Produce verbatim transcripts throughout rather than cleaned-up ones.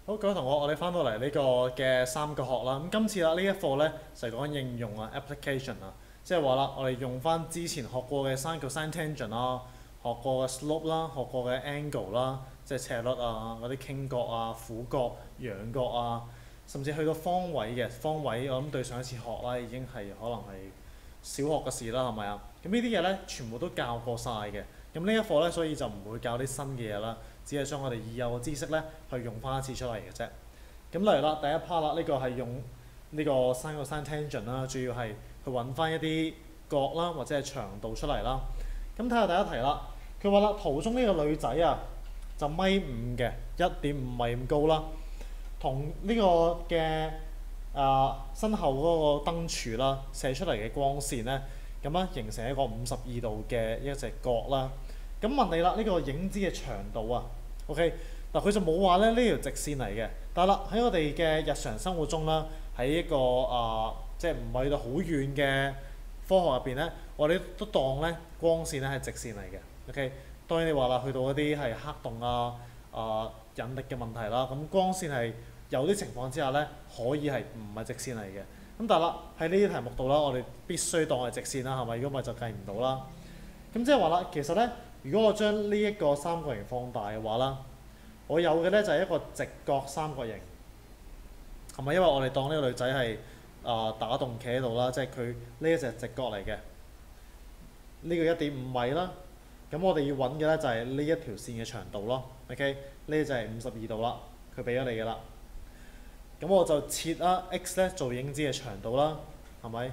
好，各位同學，我哋翻到嚟呢個嘅三角學啦。咁今次啦，呢一課咧就係講應用啊 application 啊，即係話啦，我哋用翻之前學過嘅 sin、cosine、tangent 啦，學過嘅 slope 啦，學過嘅 angle 啦，即係斜率啊，嗰啲傾角啊、俯角、仰角啊，甚至去到方位嘅方位，我諗對上一次學啦已經係可能係小學嘅事啦，係咪啊？咁呢啲嘢咧全部都教過晒嘅。咁呢一課咧，所以就唔會教啲新嘅嘢啦。只係將我哋已有嘅知識咧，去用翻一次出嚟嘅啫。咁例如啦，第一 part 啦，呢個係用呢個 sin、cosine、tangent 啦，主要係去揾翻一啲角啦，或者係長度出嚟啦。咁睇下第一題啦，佢話啦，圖中呢個女仔啊，就米五嘅，一點五米咁高啦，同呢個嘅啊、呃、身後嗰個燈柱啦，射出嚟嘅光線咧，咁啊形成一個五十二度嘅一隻角啦。咁問你啦，呢、這個影子嘅長度啊 ，OK 嗱，佢就冇話咧呢條直線嚟嘅，但係啦喺我哋嘅日常生活中啦，喺一個啊、呃、即係唔係去到好遠嘅科學入邊咧，我哋都當咧光線咧係直線嚟嘅 ，OK。當然你話啦，去到嗰啲係黑洞啊、啊、呃、引力嘅問題啦，咁光線係有啲情況之下咧，可以係唔係直線嚟嘅。咁但係啦喺呢啲題目度啦，我哋必須當係直線啦，係咪？如果唔係就計唔到啦。咁即係話啦，其實咧。如果我將呢一個三角形放大嘅話啦，我有嘅咧就係一個直角三角形，係咪？因為我哋當呢個女仔係啊打洞企喺度啦，即係佢呢一隻直角嚟嘅，呢、這個一點五米啦。咁我哋要揾嘅咧就係呢一條線嘅長度咯。OK，呢就係五十二度啦，佢俾咗你嘅啦。咁我就設啦 x 咧做影子嘅長度啦，係咪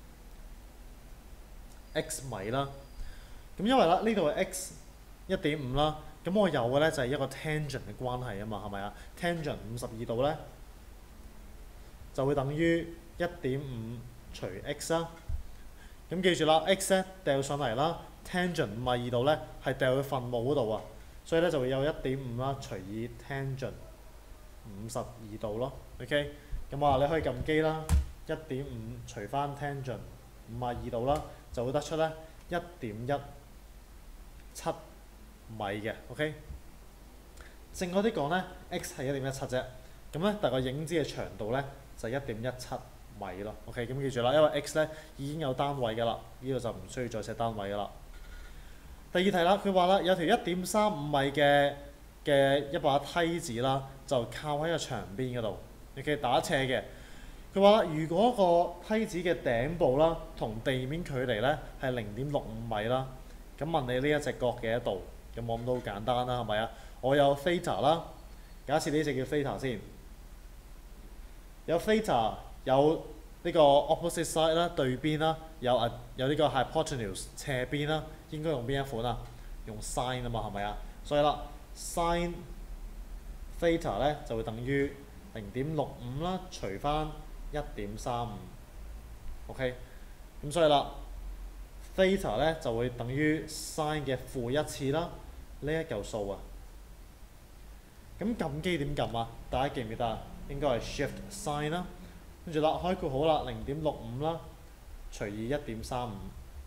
x 米啦？咁因為啦，呢度係 x 一點五啦，咁我有嘅咧就係一個 tangent 嘅關係啊嘛，係咪啊 ？tangent 五十二度咧就會等於一點五除 x 啦。咁記住啦 ，x 咧掉上嚟啦 ，tangent 五十二度咧係掉去分母嗰度啊，所以咧就會有一點五啦除以 tangent 五十二度咯。OK， 咁啊你可以撳機啦，一點五除翻 tangent 五十二度啦，就會得出咧一點一七米嘅 ，OK。正確啲講咧 ，x 係一點一七啫。咁咧，但係個影子嘅長度咧就係一點一七米咯。OK，咁記住啦，因為 x 咧已經有單位㗎啦，呢度就唔需要再寫單位㗎啦。第二題啦，佢話啦，有條一點三五米嘅嘅一把梯子啦，就靠喺個牆邊嗰度，OK 打斜嘅。佢話啦，如果個梯子嘅頂部啦同地面距離咧係零點六五米啦。咁問你呢一隻角幾多度？咁我諗都好簡單啦，係咪啊？我有 theta 啦，假設呢隻叫 theta 先，有 theta 有呢個 opposite side 啦，對邊啦，有啊有呢個 hypotenuse 斜邊啦，應該用邊一款啊？用 sin 啊嘛，係咪啊？所以啦 sin theta 咧就會等於零點六五啦，除翻一點三五 ，OK， 咁所以啦。theta 咧就會等於 sin 嘅負一次啦，呢一嚿數啊。咁撳機點撳啊？大家記唔記得啊？應該係 shift sin 啦，跟住啦開括好啦，零點六五啦，除以一點三五，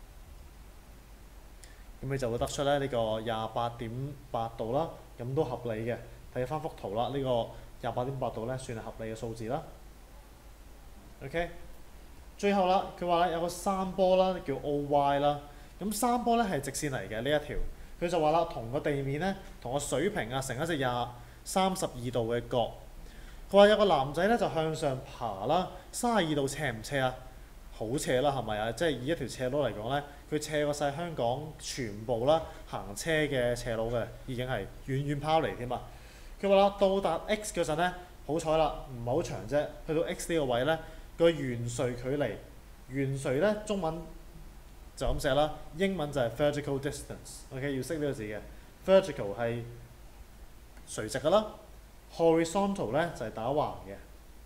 咁你就會得出咧呢個廿八點八度啦。咁都合理嘅。睇翻幅圖啦，呢、這個廿八點八度咧算係合理嘅數字啦。OK。最後啦，佢話咧有個山坡啦，叫 O Y 啦。咁山坡咧係直線嚟嘅呢一條，佢就話啦，同個地面咧同個水平啊成一隻廿三十二度嘅角。佢話有個男仔咧就向上爬啦，三十二度斜唔斜啊？好斜啦，係咪啊？即係以一條斜路嚟講咧，佢斜過晒香港全部啦行車嘅斜路嘅，已經係遠遠拋離添啊！佢話啦，到達 X 嗰陣咧，好彩啦，唔係好長啫，去到 X 呢個位咧。個懸垂距離，懸垂咧中文就咁寫啦，英文就係 vertical distance。OK， 要識呢個字嘅 vertical 係垂直㗎啦 ，horizontal 咧就係打橫嘅。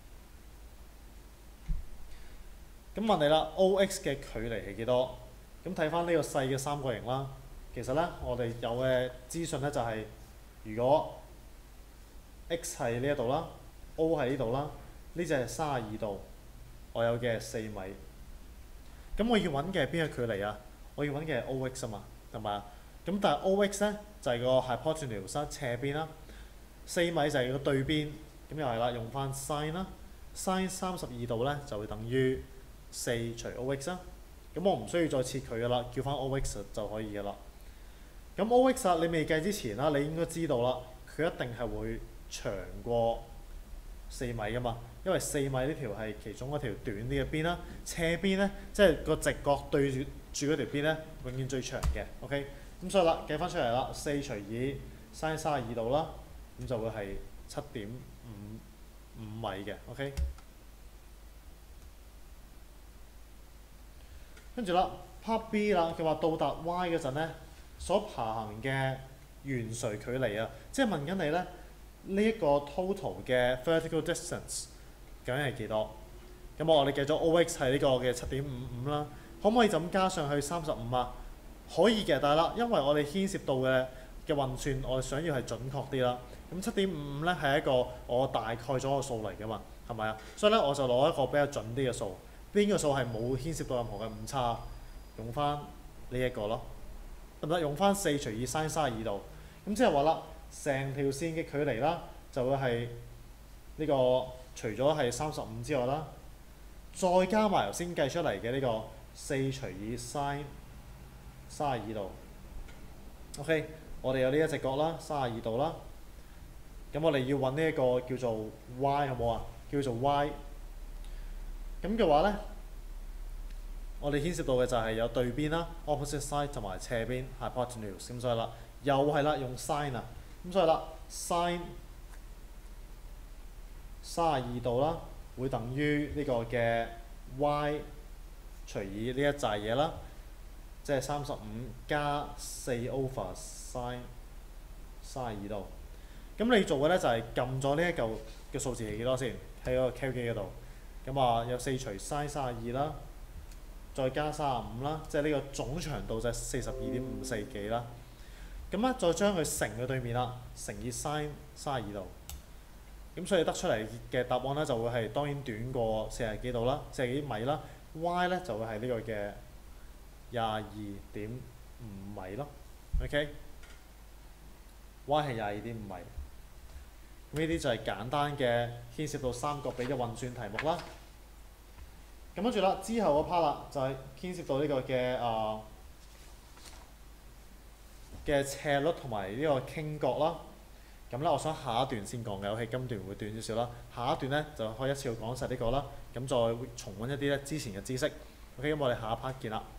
咁問你啦 ，O X 嘅距離係幾多？咁睇翻呢個細嘅三角形啦，其實咧我哋有嘅資訊咧就係、是，如果 X 係呢一度啦 ，O 喺呢度啦，呢隻係三十二度。我有嘅係四米，咁我要揾嘅係邊個距離啊？我要揾嘅係 O X 啊嘛，係咪啊？咁但係 O X 咧就係、是、個 hypotenuse 斜邊啦，四米就係個對邊， 咁又係啦，用翻 sin 啦，sin 三十二度咧就會等於四除 O X 啦。咁我唔需要再切佢噶啦，叫翻 O X 就可以噶啦。咁 O X 啊，你未計之前啦，你應該知道啦，佢一定係會長過四米噶嘛，因為四米呢條係其中一條短啲嘅邊啦，斜邊咧即係個直角對住住嗰條邊咧，永遠最長嘅。OK，咁所以啦，計翻出嚟啦，四除以 sin 三十二度啦，咁就會係七點五五米嘅。OK，跟住啦 ，Part B 啦，佢話到達 Y 嗰陣咧，所爬行嘅圓錘距離啊，即係問緊你咧。呢一個 total 嘅 vertical distance 究竟係幾多？咁我哋計咗 O X 係呢個嘅七點五五啦，可唔可以就咁加上去三十五啊？可以嘅，但係啦，因為我哋牽涉到嘅嘅運算，我哋想要係準確啲啦。咁七點五五咧係一個我大概咗個數嚟㗎嘛，係咪啊？所以咧我就攞一個比較準啲嘅數，邊個數係冇牽涉到任何嘅誤差，用翻呢一個咯，得唔得？用翻四除以 sin 三十二度，咁即係話啦。成條線嘅距離啦，就會係呢個除咗係三十五之外啦，再加埋頭先計出嚟嘅呢個四除以 sin 三十二度。OK， 我哋有呢一隻角啦，三十二度啦。咁我哋要揾呢一個叫做 y 好冇啊？叫做 y。咁嘅話咧，我哋牽涉到嘅就係有對邊啦 ，opposite side 同埋斜邊 hypotenuse。咁所以啦，又係啦，用 sin 啊。咁所以啦 ，sin 三十二度啦，會等於呢個嘅 y 除以呢一紮嘢啦，即係三十五加四 over sin 三十二度。咁你做嘅咧就係撳咗呢一嚿嘅數字係幾多先？喺個 Cal 機嗰度。咁啊，有四除 sin 三十二啦，再加三十五啦，即係呢個總長度就係四十二點五四幾啦。咁咧，再將佢乘嘅對面啦，乘以 sin 三十二度。咁所以得出嚟嘅答案咧，就會係當然短過四十幾度啦，四十幾米啦。y 咧就會係呢個嘅廿二點五米咯。OK，y 係廿二點五米。咁呢啲就係簡單嘅牽涉到三角比嘅運算題目啦。咁跟住啦，之後嗰 part 啦，就係牽涉到呢個嘅啊。呃嘅斜率同埋呢個傾角啦，咁咧我想下一段先講嘅，我係今段會短少少啦。下一段咧就可以一次過講晒呢個啦，咁再重溫一啲咧之前嘅知識。OK，咁我哋下一 part 見啦。